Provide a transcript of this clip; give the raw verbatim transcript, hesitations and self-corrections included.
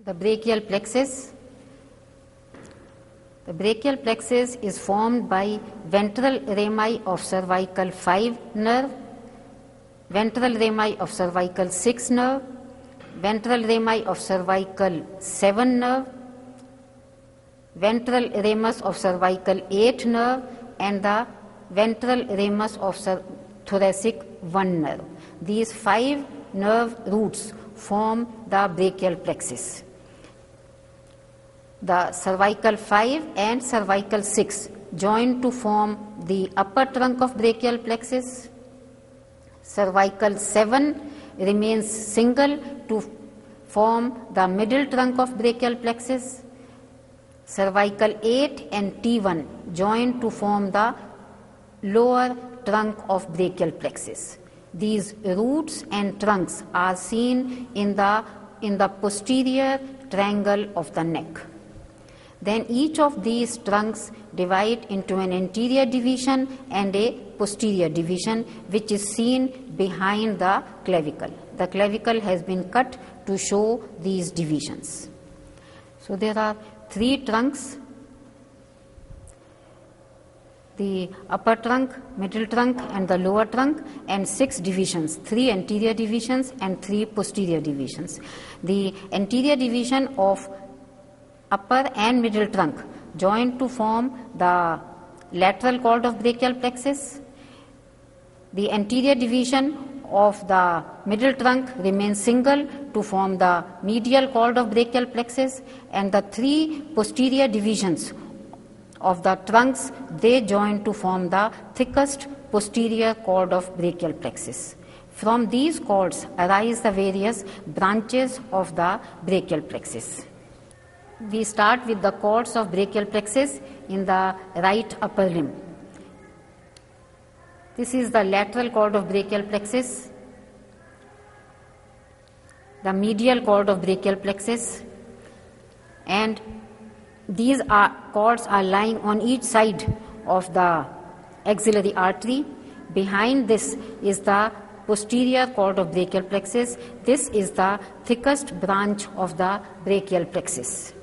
The brachial plexus. The brachial plexus is formed by ventral rami of cervical five nerve, ventral rami of cervical six nerve, ventral rami of cervical seven nerve, ventral ramus of cervical eight nerve, and the ventral ramus of thoracic one nerve. These five nerve roots form the brachial plexus. The cervical five and cervical six join to form the upper trunk of brachial plexus. Cervical seven remains single to form the middle trunk of brachial plexus. Cervical eight and T one join to form the lower trunk of brachial plexus. These roots and trunks are seen in the, in the posterior triangle of the neck. Then each of these trunks divide into an anterior division and a posterior division, which is seen behind the clavicle. The clavicle has been cut to show these divisions. So there are three trunks: the upper trunk, middle trunk, and the lower trunk, and six divisions, three anterior divisions and three posterior divisions. The anterior division of upper and middle trunk join to form the lateral cord of brachial plexus. The anterior division of the middle trunk remains single to form the medial cord of brachial plexus, and the three posterior divisions of the trunks, they join to form the thickest posterior cord of brachial plexus. From these cords arise the various branches of the brachial plexus. We start with the cords of brachial plexus in the right upper limb. This is the lateral cord of brachial plexus, the medial cord of brachial plexus, and these are, cords are lying on each side of the axillary artery. Behind this is the posterior cord of brachial plexus. This is the thickest branch of the brachial plexus.